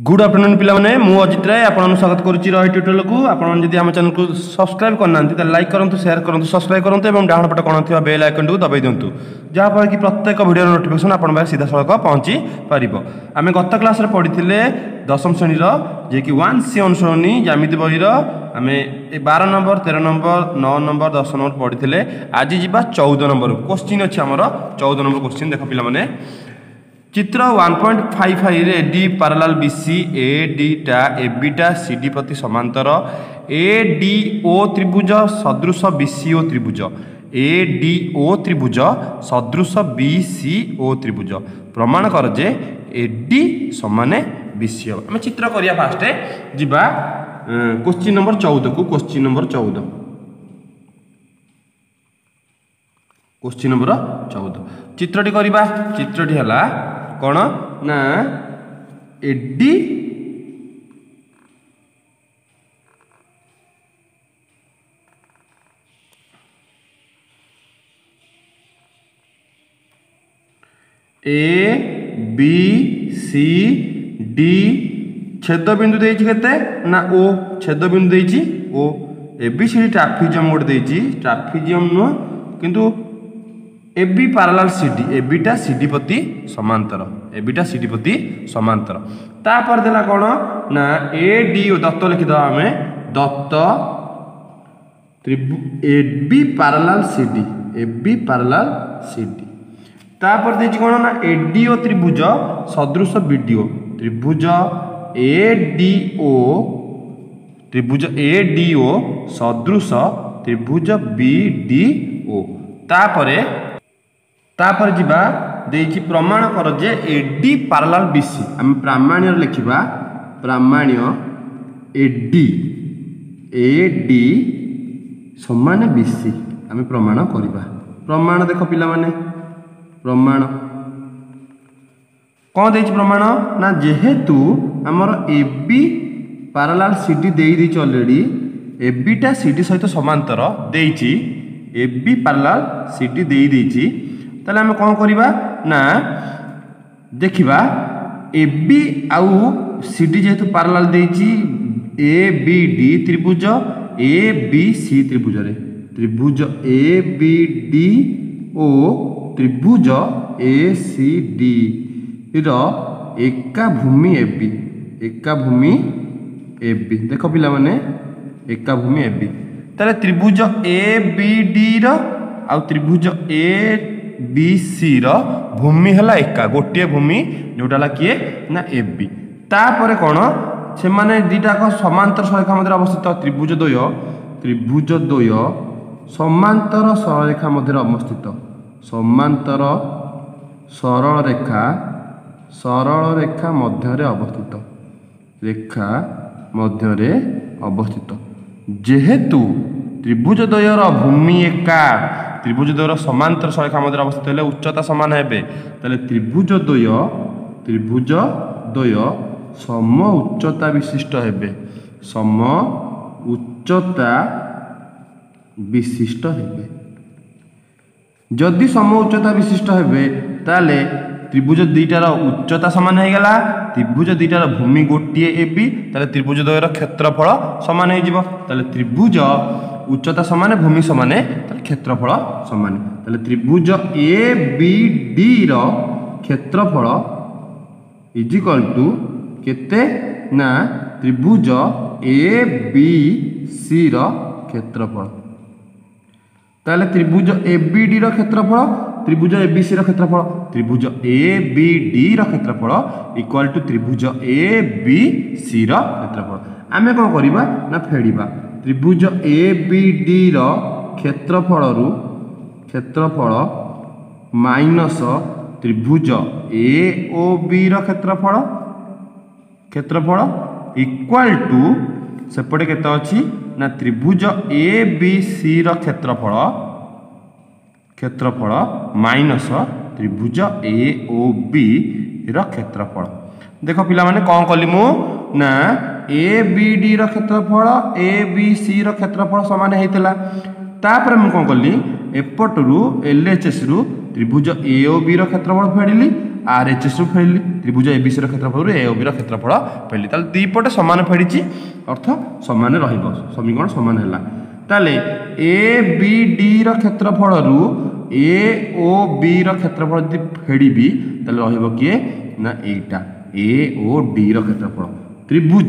Good afternoon पिलाने मु अजित राय आपन स्वागत करुच्ची रही ट्यूटोरियल को आपन जदि आम चैनल को सब्सक्राइब करना लाइक करूँ शेयर करूँ सब्सक्राइब करूँ और डाउन पटे कौन थी बेल आइकन को दबाई दिंतु जहाँफल कि प्रत्येक वीडियो नोटिफिकेशन आपन सीधा सड़क पहुँची पार आम गत क्लास पढ़ी दशम श्रेणी जे कि 1C अनुसरणी ज्यामिति बही आम 12 नंबर 13 नंबर 9 नंबर 10 नंबर पढ़ी आज जी 14 नंबर क्वेश्चन अच्छी आमर 14 नंबर क्वेश्चन देख पे चित्र 1.55 रे D parallel BC A D टा ए बी टा सी डी प्रति समांतर ए डी ओ त्रिभुज सदृश बीसीओ त्रिभुज ए डी ओ त्रिभुज सदृश बीसीओ त्रिभुज प्रमाण कर जे ए डी समान बीसीओ आम चित्र करिया फास्ट जिबा क्वेश्चन नंबर 14 को क्वेश्चन नंबर 14 क्वेश्चन नंबर 14 चित्रटी करिबा चित्रटी हला कौन ना AD A B C D छेद बिंदु देछि केते ना ओ छेद बिंदु देछि ओ ए बी सी डी ट्राफिजियम गोटे देछि ट्राफिजियम नो किंतु एबी पैरेलल सीडी एबीटा सीडी प्रति समांतर एबीटा सीडी प्रति समांतर तापर देला कोन ना एडी दत्त लिखि दवा हमें दत्त एबी पैरेलल सीडी तापर देछि कोन ना एडीओ त्रिभुज सदृश बीडीओ त्रिभुज एडीओ सदृश त्रिभुज बीडीओ तापर जिबा देछि प्रमाण कर जे एडी पैरेलल बीसी हम प्रामाण्य लिखिबा प्रामाण्य एडी समान बीसी हम प्रमाण करिबा प्रमाण देखो पिला माने प्रमाण कोन देछि प्रमाण ना जेहेतु हमर एबी पैरेलल सीडी देई दी ऑलरेडी एबीटा सीडी सहित समांतर देछि एबी पैरेलल सीडी देई देछि ताले हम कौन करिबा ना देखिबा एबी आउ सीडी जेहेतु पैरेलल देछि ए बी डी त्रिभुज ए बी सी त्रिभुज रे त्रिभुज ए बी डी ओ त्रिभुज ए सी डी रो एका भूमि एबी देखो पिला माने एका भूमि एबी ताले त्रिभुज ए बी डी रो आ त्रिभुज ए बी सी रो भूमि हला एका गोटे भूमि जोटा ला किए ना एबी तापर कोन से माने दीटा को समांतर सररेखा मध्य अवस्थित त्रिभुज द्वय समांतर सररेखा मध्य अवस्थित समांतर सरल रेखा मध्य अवस्थित जेहेतु त्रिभुज द्वयर भूमि एका त्रिभुज द्वयर समांतर सररेखा मध्य अवस्थित हेले उच्चता समान हेबे तले त्रिभुज द्वय सम उच्चता विशिष्ट हेबे सम उच्चता विशिष्ट हेबे जदि सम उच्चता विशिष्ट हेबे ताले त्रिभुज दुईटार उच्चता समान हो गला त्रिभुज दुईटार भूमि गोटे एबी ताले त्रिभुज द्वयर क्षेत्रफल समान हो जिवो ताले त्रिभुज उच्चता समान भूमि समान ताले क्षेत्रफल समान ताले त्रिभुज ए बी डी रो क्षेत्रफल इज इक्वल टू केते ना त्रिभुज ए बी सी रो क्षेत्रफल ताले त्रिभुज ए बी डी रो क्षेत्रफल त्रिभुज ए बी सी रो क्षेत्रफल त्रिभुज ए बी डी रो क्षेत्रफल इक्वल टू त्रिभुज ए बी सी रो क्षेत्रफल आमे कोन करिबा ना फेडिबा त्रिभुज ए बी डी रो क्षेत्रफल माइनस त्रिभुज ए ओ बी रो क्षेत्रफल इक्वल टू सेपटे केते अछि ना त्रिभुज ए बी सी रो क्षेत्रफल माइनस त्रिभुज ए ओ बी रो क्षेत्रफल देखो पिला माने कौन कली मु ना ए बी डी रो क्षेत्रफल ए बी सी रो क्षेत्रफल समान हेतिला तापर मु कौन कली एपटरू एलएचएस रु त्रिभुज ए ओ बी रो क्षेत्रफल फेडिली RHS रु फेरिली त्रिभुज ABC रो क्षेत्रफल AOB रो क्षेत्रफल फेरिली ताले दी पटे समान फेरिची अर्थ समान रहिबो समीकरण समान हैला ताले ABD रो क्षेत्रफल रु AOB रो क्षेत्रफल जदि फेडिबी ताले रहिबो किए ना एटा AOD रो क्षेत्रफल त्रिभुज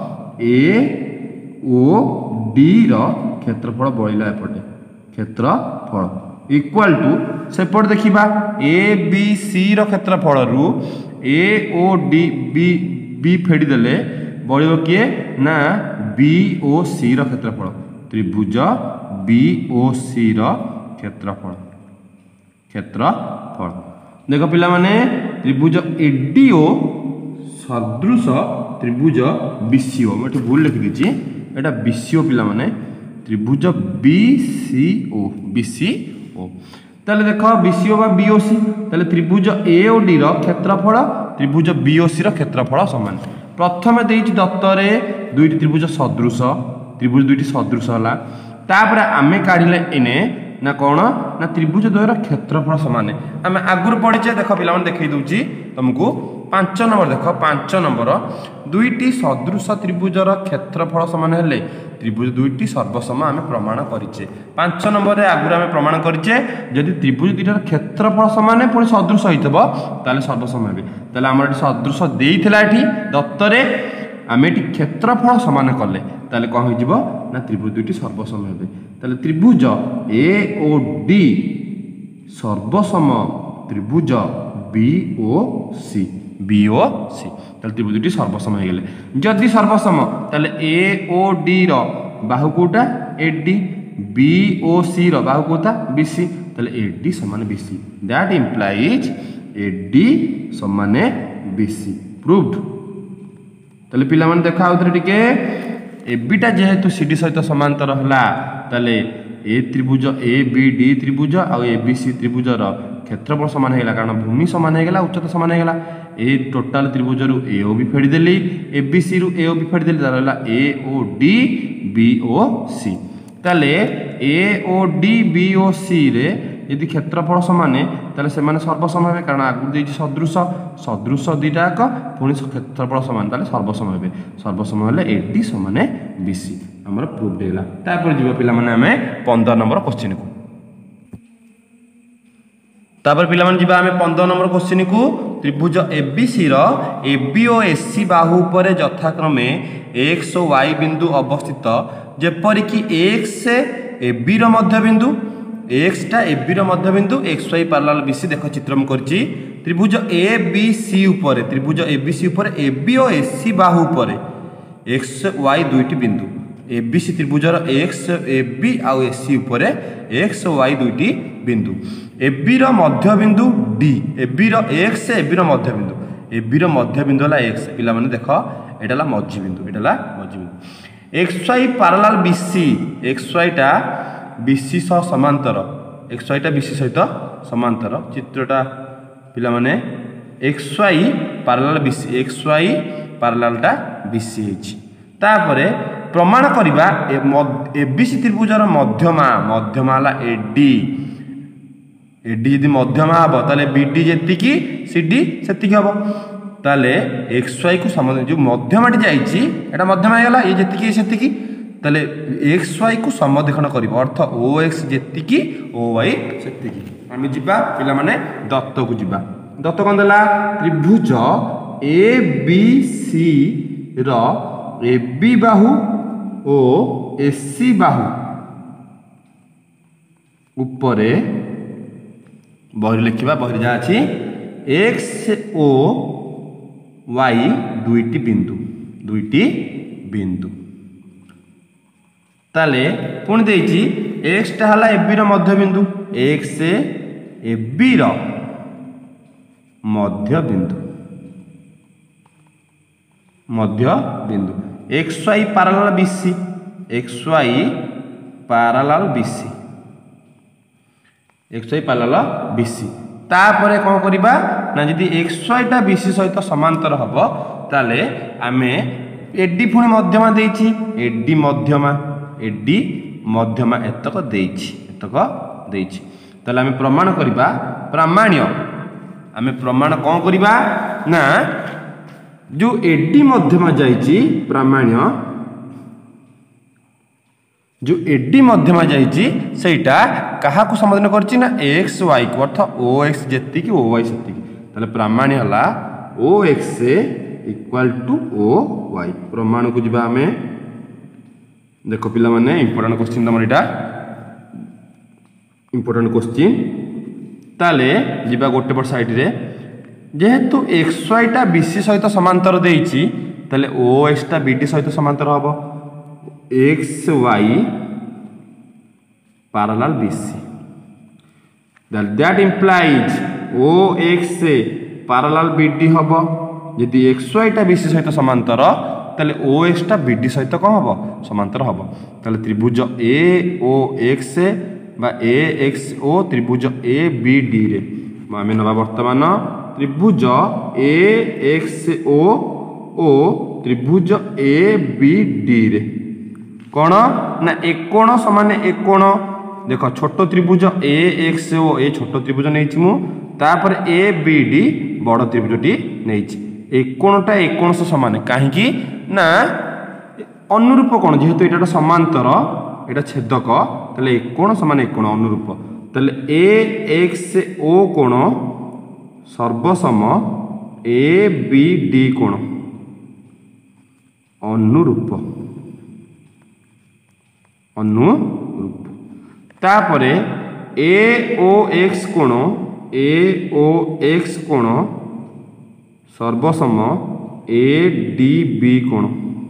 AOD रो क्षेत्रफल बळिला एपटे क्षेत्रफल इक्वल टू सेपट देखिबा ABC रो क्षेत्रफल रु AOD B फेडी देले बळिबो किए ना BOC रो क्षेत्रफल त्रिभुज BOC रो क्षेत्रफल देख पिला माने त्रिभुज ADO सदृश त्रिभुज BCO मैं भूल लिखि दीची एटा BCO पिला माने त्रिभुज BCO ताले देखो BCO बा BOC ताले त्रिभुज AOD रो क्षेत्रफल त्रिभुज BOC रो क्षेत्रफल समान प्रथम देइची दत्तरे दुईटी त्रिभुज सदृश त्रिभुज दुईटी सदृश हला तापर आमे काढिले इने ना कौन ना त्रिभुज द्वयर क्षेत्रफल समान आम आगुर पढ़ीचे देख पिला देखई दूची तुमको 5 नंबर देख 5 नंबर दुईटी सदृश त्रिभुजर क्षेत्रफल समान हेले त्रिभुज दुईटी सर्वसम आम प्रमाण करिचे 5 नंबर आगुर आम प्रमाण करिचे जदि त्रिभुज दुईटार क्षेत्रफल समान पुणी सदृश होइतबो ताले सर्वसम हेबे ताले हमर सदृश देइथिला एठी दत्तरे आम एठी क्षेत्रफल समान कले ताले कौन हो ना त्रिभुज दुईटी सर्वसम हेबे ताले त्रिभुज AOD सर्वसम त्रिभुज BOC ताले त्रिभुज दुईटी सर्वसम हो गले जदि सर्वसम ताले AOD रो बाहु कोटा AD BOC रो बाहु कोटा BC ताले AD समान BC दैट इंप्लाइज AD समान BC प्रूव्ड ताले पिला माने देखा आउथरे टिके एबिटा जेहेतु CD सहित समांतर हला ताले ए त्रिभुज ABD त्रिभुज आ ABC त्रिभुज रो क्षेत्रफल समान हेला कारण भूमि समान हेला उच्चता समान हेला ए टोटल त्रिभुज रु AOB फेडी देली ABC रु AOB फेडी देली ताला AOD BOC ताले AOD BOC रे यदि क्षेत्रफल समान ताले से माने सर्वसम हेबे कारण आगु देछि सदृश दुईटाक पुणी क्षेत्रफल समान ताले सर्वसम हेबे सर्वसम हेले AD समान BC हमर प्रूफ देला तापर जीव पिला माने हमें 15 नंबर क्वेश्चन को तापर पिला माने जीवा हमें 15 नंबर क्वेश्चन को त्रिभुज ABC रो AB और AC बाहु उपरे यथाक्रमे x और y बिंदु अवस्थित जेपरि कि x AB रो मध्य बिंदु x टा AB रो मध्य बिंदु xy पैरेलल BC देखो चित्र में करछि त्रिभुज ABC उपरे त्रिभुज ABC उपरे AB और AC बाहु उपरे xy दुईटी बिंदु ABC त्रिभुजर x AB आउ AC उपरे x y दुईटी बिंदु AB रो मध्य बिंदु D AB रो x AB रो मध्य बिंदु AB रो मध्य बिंदु हला x पिला माने देखो एटाला मध्य बिंदु xy पैरेलल BC xy टा BC सह समांतर xy टा BC सहित समांतर चित्रटा पिला माने xy parallel BC xy parallel टा BC हेछि तापरे प्रमाण करिबा ABC त्रिभुजर मध्यमा हला AD यदि मध्यमा हबो ताले BD जेतिकी CD सेतिकी हबो ताले xy को समान जो मध्यमाटी जाईची एटा मध्यमा हेला ये जेतिकी सेतिकी ताले xy को समदेखण करिबो अर्थ OX जेतिकी OY सेतिकी आमी जिबा पिला माने दत्त को जिबा दत्त कोन देला त्रिभुज ABC रो AB बाहु ओ AC बाहु उपरे बहरी लिखिबा बहरी जा अछि x ओ y दुईटी बिंदु ताले पुणी देइछि x टा हला AB रो मध्य बिंदु x AB रो मध्य बिंदु xy parallel BC xy parallel BC तापरे कौन करिबा ना जदि xy टा BC सहित समांतर हबो ताले आमे AD पुणी मध्यमा देइछि AD मध्यमा एतक देइछि ताले आमे प्रमाण करिबा प्रामाण्य आमे प्रमाण कौन करिबा ना जो एडी मध्यमा जाइछि प्रामाण्य जो एडी मध्यमा जाइछि सेटा कहा को समाधान करछि ना एक्स वाई को अर्थ ओ एक्स जेति कि ओ वाई सेति ताले प्रामाण्य हला O X equal to O Y प्रमाण को जिबा हमें देखो पिला माने इंपोर्टेंट क्वेश्चन तमर इटा इंपोर्टेंट क्वेश्चन ताले जिबा गोटे पर साइड रे जेहेतु एक्स वाई टा बीसी सहित समांतर देइछि ताले ओ एक्स टा बीडी सहित समांतर हबो X Y parallel BC that implies O X parallel BD हबो यदि एक्स वाई टा बीसी सहित समांतर ताले ओ एक्स टा बीडी सहित कोन हबो समांतर हबो ताले त्रिभुज ए ओ एक्स बा ए एक्स ओ त्रिभुज ए बी डी रे आमे नबा वर्तमान त्रिभुज ए एक्स ओ त्रिभुज ए बी डी रे कोण ना एकोण समान एकोण देखो छोट त्रिभुज ए एक्स ओ ए छोट त्रिभुज नेछि मु तापर ए बी डी बड़ त्रिभुजटी नेछि एकोणटा एकोण समान काहे कि ना अनुरूप कोण जेहेतु एटा समांतर एटा छेदक तले एकोण समान एकोण अनुरूप तले ए एक्स ओ कोण सर्वसम ए बी डी कोण अनुरूप तापरे ए ओ एक्स कोण सर्वसम ए डी बी कोण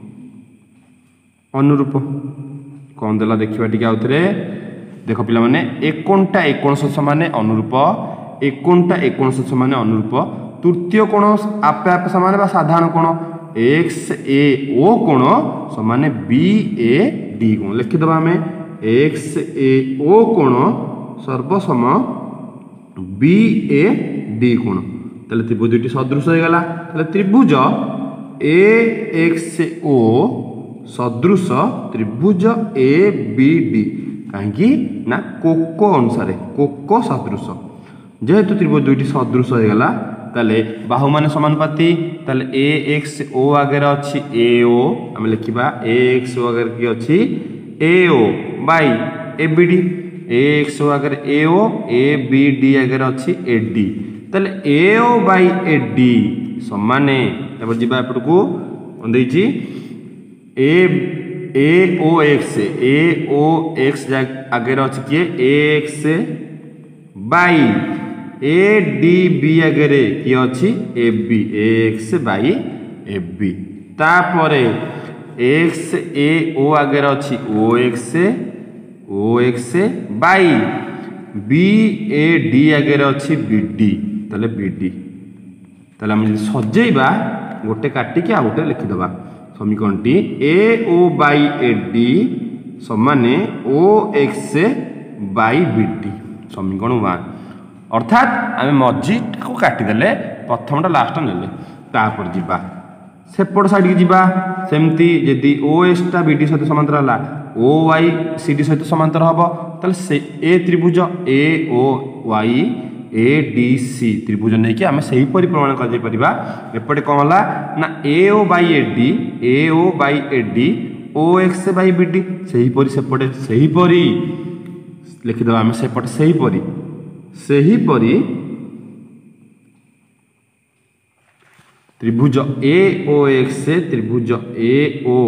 अनुरूप कौन देला देखिबा टिके आउथरे देखो पिला माने एकोणटा एकोण समान अनुरूप एकोणटा एकोण समान अनुरूप तृतीय कोण आपे आपे समान बा साधारण कोण एक्स ए ओ कोण समान बी ए डी कोण लिखि दबा हमें एक्स ए ओ कोण सर्वसम बी ए डी कोण तले त्रिभुजटी सदृश हो गला तले त्रिभुज ए एक्स ओ सदृश त्रिभुज ए बी डी कहीं ना कोको अनुसार कोको सदृश जेहेतु त्रिभुज दुईटी सदृश हो गला ताले बाहु माने समानुपाती ताले ए एक्स ओ आगे अच्छी ए ओ आम लिखा ए एक्स ओ आगे कि अच्छी A O by A B D A X O आगे ए बी डी आगे अच्छी ए डी ताले ए ओ बाई ए डी समाने तापर जिबा एपटकू अंदेची ए ओ एक्स आगे अच्छी किए A X by A D B आगे किए अच्छी A B X by A B तापरे एक्स ए ओ आगे अच्छी O X by B A D आगे अच्छी बी डी ताले बी डी ताले हम सजेबा गोटे काटिकी आ गोटे लिखिदबा समीकरणटी ए ओ बाई ए डी समाने O X by B D समीकरण 1 अर्थात आम मझी को काटिदेले प्रथमटा लास्ट नेले तापर जिबा सेपट साइड की जिबा सेमती यदि ओ एस टा बी डी सहित समांतर हला ओ वाई सी डी सहित समांतर हबो ताले से ए त्रिभुज ए ओ वाई ए डी सी त्रिभुज नहीं कि आम से प्रमाण कर परिबा एपटे कौन हला ना A O by A D O X by B D सेपटे सेहीपरि लिखिदेवा आम सेपटे सेहीपरि त्रिभुज ए ओ एक्स त्रिभुज ए ओ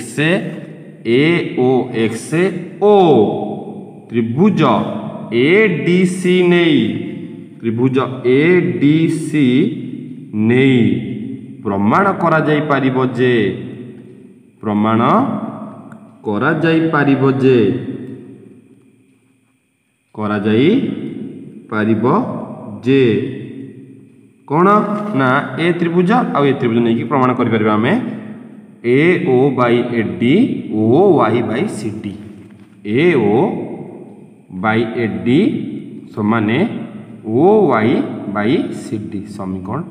एक्स ओ त्रिभुज ए डी सी नहीं त्रिभुज ए डी सी नहीं प्रमाण करा जाई पारिबो जे प्रमाण करा जाई पारिबो जे करा जाई पारिबो जे कौन ना ए त्रिभुज आ ए त्रिभुज नहीं कि प्रमाण करि परबा हमें A O by A D O Y by C D A O by A D समाने O Y by C D समीकरण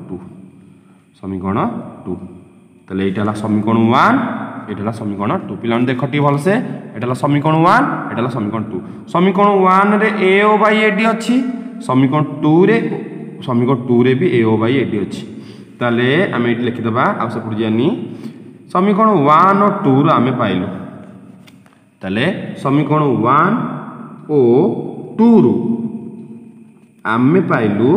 2 ताले एटा समीकरण 1 एटा समीकरण 2 पिला देख टी भल से एटा समीकरण 1 एटा समीकरण 2 समीकरण 1 रे ए ओ बाई ए डी अच्छी समीकरण 2 रे समीकरण 2 रे भी AO बाई AD अच्छी ताले आम ये लिखिदबा आपको जानी समीकरण 1 और 2 आम पाइलु ताले समीकरण 1 और 2 रु आम पाइलु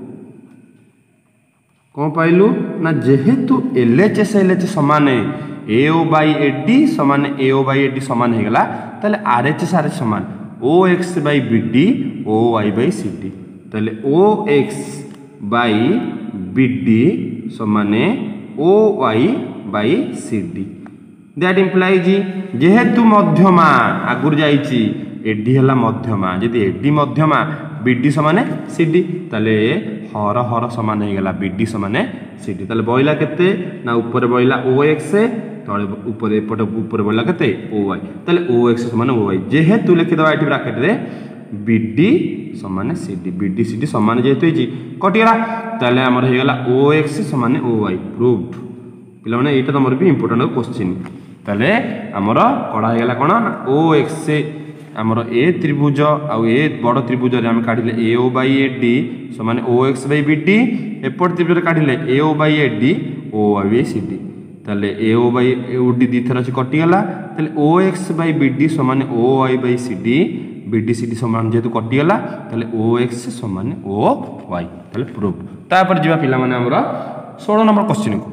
कौन पाइलु ना जेहेतु LHS LHS समान AO बाई AD समान AO बाई AD समान हो गला ताले RHS RHS समान OX by BD OY by CD ताले OX बाई BD समान OY by CD that implies जेहेतु मध्यमा आगुर जाइछि AD हला मध्यमा यदि AD मध्यमा BD समान CD ताले हर हर समान हो गला BD समान CD ताले बइला केते ना ऊपर बइला OX तळे ऊपर एपट ऊपर बइला केते OY ताले OX समान OY जेहेतु लिखि दबा एठी ब्रैकेट रे BD समान CD BD CD समान जेहेतु हिची कटिगला ताले हमर हो गला OX समान OY प्रूव्ड पिला माने एटा तमर भी इंपोर्टेंट क्वेश्चन ताले हमर कडा हो गला कोन OX हमर ए त्रिभुज आ ए बड़ त्रिभुज रे हम काढिले AO बाई AD समान OX बाई BD एपट त्रिभुज रे काढिले AO by AD OY by CD ताले AO बाई AD दी थरा से कटि गला ताले OX बाई BD समान OY by CD BD CD समान जेतु कटि गला ताले OX समान OY ताले प्रूफ तापर जिबा पिला माने हमरा 16 नंबर क्वेश्चन को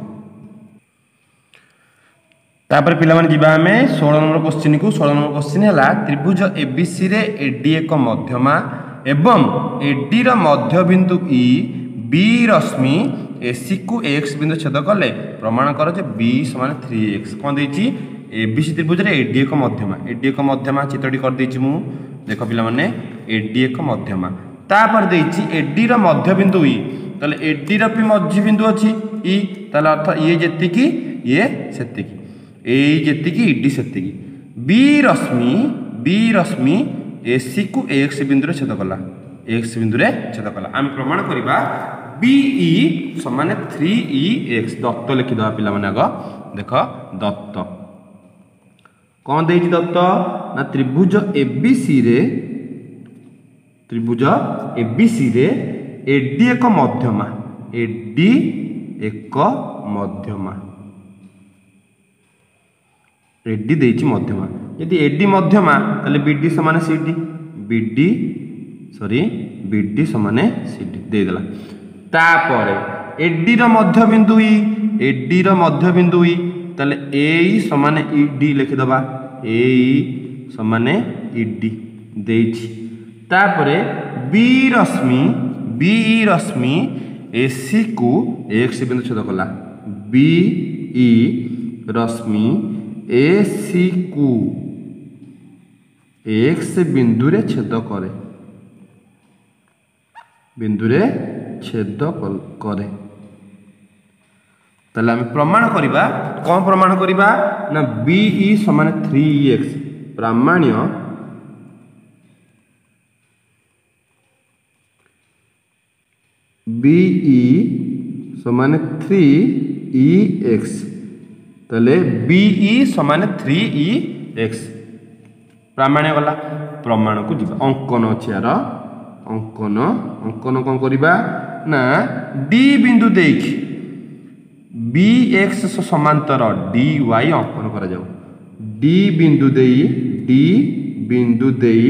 तापर पिला माने जिबा हमें 16 नंबर क्वेश्चन को 16 नंबर क्वेश्चन हला त्रिभुज ABC रे AD एक मध्यमा एवं AD रो मध्य बिंदु E B रश्मि AC को X बिंदु छेद कले प्रमाण कर जे B समान 3X कोन देछि ABC त्रिभुज रे AD एक मध्यमा चित्रटी कर देछि मु देखो पिला माने AD एक मध्यमा तापर देछि AD रो मध्य बिंदु E तले AD रो भी मध्य बिंदु अछि E तले अर्थ ये जेतिकी ये सेतिकी ए जेतिकी ED सेतिकी B रश्मि AC को X बिंदु रे छेद कला X बिंदु रे छेद कला हम प्रमाण करिबा BE समान 3EX दत्त लिखि दवा पिला माने आगो देखो दत्त कौन देछि दत्त ना त्रिभुज ABC रे AD एक मध्यमा AD एक मध्यमा AD देछि मध्यमा यदि AD मध्यमा ताले BD समान CD BD समान CD दे देला तापरे AD रो मध्य बिंदु E ताले AE समान ED लिखि दबा AE समान ED देछि तापरे BE रश्मि AC को X बिंदु छेद कला BE रश्मि AC को X बिंदु रे छेद करे ताले हम प्रमाण करिबा कोन प्रमाण करिबा ना BE समान 3EX प्रामाण्य BE समान 3EX ताले BE समान 3EX प्रामाण्य गला प्रमाण को जिबा अंकन अछि यार अंकन कोन करिबा ना D बिंदु देखि BX समांतर DY अंकन करा जाऊ D बिंदु देई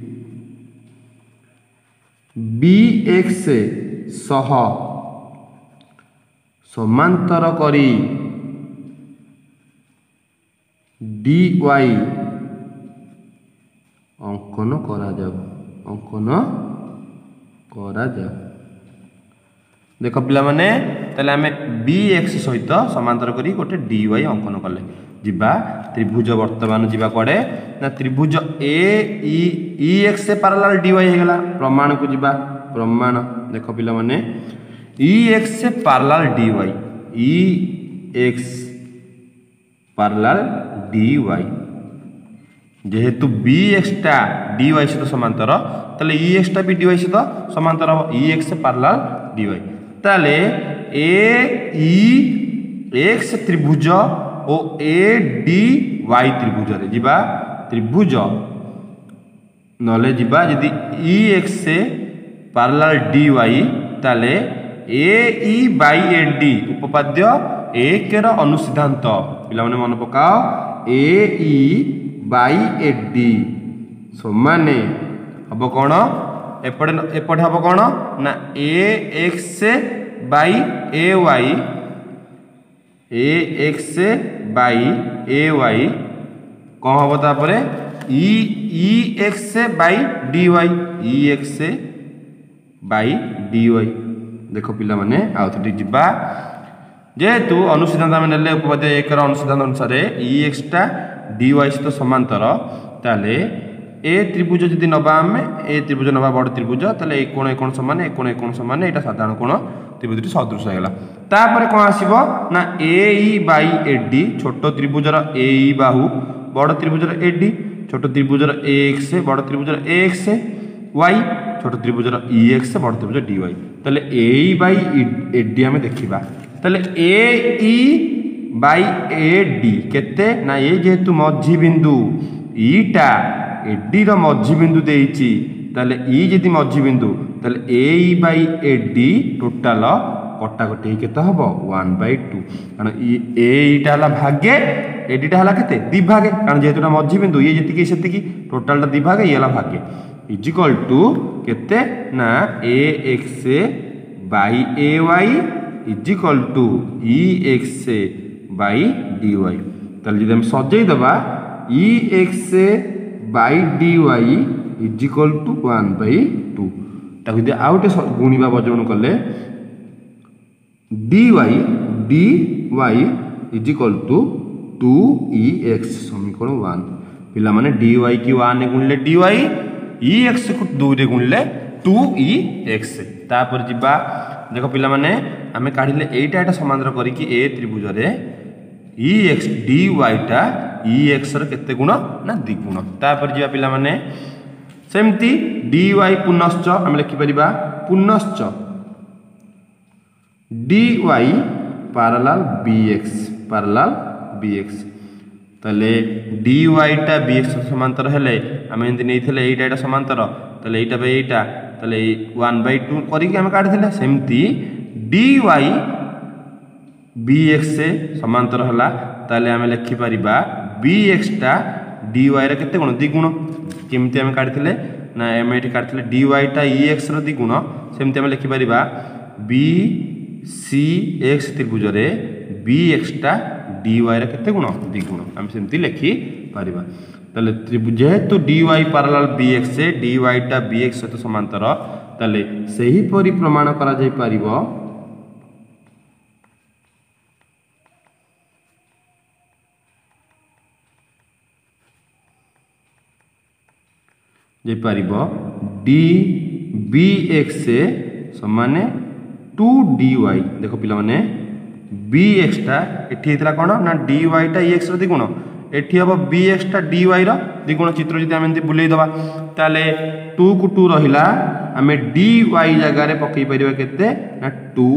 BX सह समांतर करी DY अंकन करा जाऊ देखो पिला माने तले हमें BX सहित समांतर करी गोटे DY अंकन कले जिबा त्रिभुज वर्तमान जिबा कोडे ना त्रिभुज EX से पैरेलल DY हे गला प्रमाण को जिबा प्रमाण देखो पिला माने EX से parallel DY EX parallel DY जेहेतु BX टा DY सहित समांतर तले EX टा भी DY सहित समांतर हो EX से पैरेलल DY ताले AEX त्रिभुज और ADY त्रिभुज रे जिबा त्रिभुज नले जिबा यदि EX से पैरेलल DY ताले A E by A D उपपाद्य एक अनुसिद्धांत पिला माने मन पकाओ ए ई बाई ए डी समान हम कौन एपटे हम कौन ना A X by A Y A X by A Y कौन हम तापर E X by D Y E X by D Y देख पिला माने आउ थोड़ी जिबा जेहेतु अनुसिद्धांत आम ने उपपाद्य एक अनुसिद्धांत अनुसार ई एक्स टा डी वाई सहित समांतर ताले ए त्रिभुज जदि नबा आम ए त्रिभुज नबा बड़ त्रिभुज ताले ए कोण समान ए कोण समान एटा साधारण कोण त्रिभुज सदृश होगा तापर कौन आसो ना ए ई बाई ए डी छोट त्रिभुजर ए ई बाहु बड़ त्रिभुजर ए डी छोट त्रिभुजर ए एक्स बड़ त्रिभुजर ए एक्स वाई छोट त्रिभुजर ई एक्स बड़ त्रिभुज डी वाई ताले A E by A D आम देखा ताले A E by A D केते ना ये जेहेतु मझी बिंदु ईटा एडी रो मझी बिंदु देइची ताले ई जदि मझी बिंदु ताले A E by A D टोटाल कटाकटी केते हबो 1/2 कारण ए ईटा हला भागे एडी टा हला केते दि भागे कारण जेहेतुटा मझी बिंदु ये जति की सेति की टोटाल टा दि भागे ये हला भागे इज इक्वल टू केते ना A X by A Y is equal to E X by D Y ताले जदि हम सजै दबा E X by D Y is equal to 1/2 ताकि दे आउटे गुणिबा बजन कले D Y is equal to 2ex समीकरण 1 पिला माने dy की 1 ने गुणले dy ex को 2 रे गुणले 2ex तापर जिबा देखो पिला माने आमे काढिले एटा एटा समांतर करी कि ए त्रिभुज रे ex dy टा ex र केते गुण ना द्विगुण तापर जिबा पिला माने सेमती dy पुनश्च हम लिखि परिबा पुनश्च dy पैरेलल bx तले dy टा bx समांतर हेले हम एंति नेथिले एटा एटा समांतर तले एटा बाय एटा तले 1/2 करी के हम काढि थिले सेमती dy bx से समांतर हला ताले हम लिखि परिबा bx टा dy रे केते गुण द्विगुण केमती हम काढि थिले ना हम एठी काढि थिले dy टा ex रो द्विगुण सेमती हम लिखि परिबा bcx त्रिभुज रे bx टा dy रे केते गुण द्विगुण हम सेमती लिखि परिबा तले त्रिभुज जेहेतु dy पैरेलल bx से dy टा bx सहित समांतर तले सही परि प्रमाण करा जाय परिबो जे परिबो dbx समान 2dy देखो पिला माने bx टा एठी हेतला कोन ना dy टा ex रो द्विगुण एठी हबो bx टा dy रो द्विगुण चित्र जदि हम एंति बुलेई दबा ताले 2 को 2 रहिला हमें dy जगह रे पकई परिबा केते ना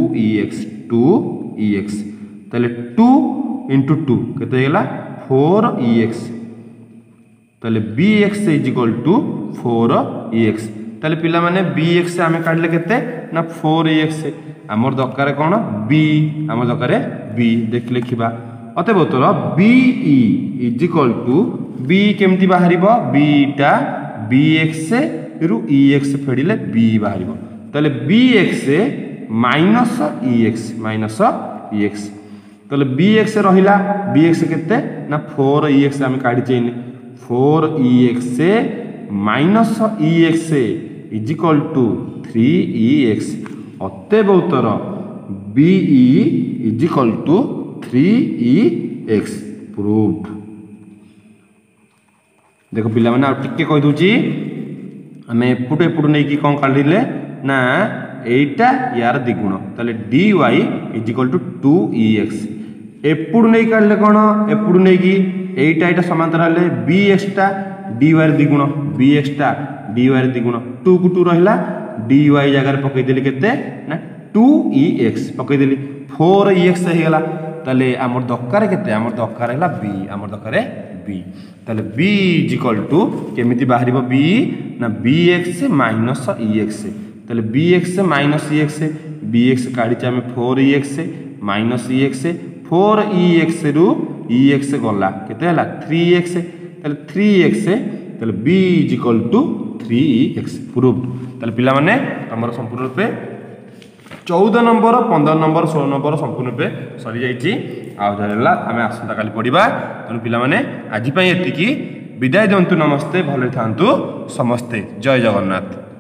2ex ताले 2 * 2 केते हेला 4ex ताले bx is equal to 4ex ताले पिला माने bx से हमें काढले केते ना 4ex हमर दरकार कोन b हमर दरकार b देख लिखिबा अतः उत्तर be is equal to b केमती बाहरिबो b टा bx रु ex फेडिले b बाहरिबो ताले bx ex ताले bx रहिला bx केते ना 4ex हम काढी चैने 4ex ex is equal to 3ex अतएव उत्तर be is equal to 3ex proved देखो पिला माने आ टिके कहि दोची हमें एपुट नै कि कोन काढिले ना एटा यार द्विगुण ताले dy is equal to 2ex एपुट नै काढले कोन एपुट नै कि एटा एटा समांतर हले bx टा dy द्विगुण bx टा dy द्विगुण 2 को 2 रहिला dy जगह रे पकई देली केते ना 2ex पकई देली 4ex हे गेला ताले हमर दरकार केते हमर दरकार हैला b हमर दरकार b ताले b इज इक्वल टू केमिति बाहरिबो b ना bx ex ताले bx माइनस ex bx काढी आम 4ex माइनस ex 4ex रु ex गला केते हला 3x ताले 3x ताले b is equal to 3x proved ताले पिला माने हमर संपूर्ण रूपे 14 नंबर 15 नंबर 16 नंबर संपूर्ण रूपे सरी जाइछि आ जला आमे आसंता काली पढिबा तनु पिला माने आजि पई एतिकी विदाय दंतु नमस्ते भले थांतु समस्ते जय जगन्नाथ।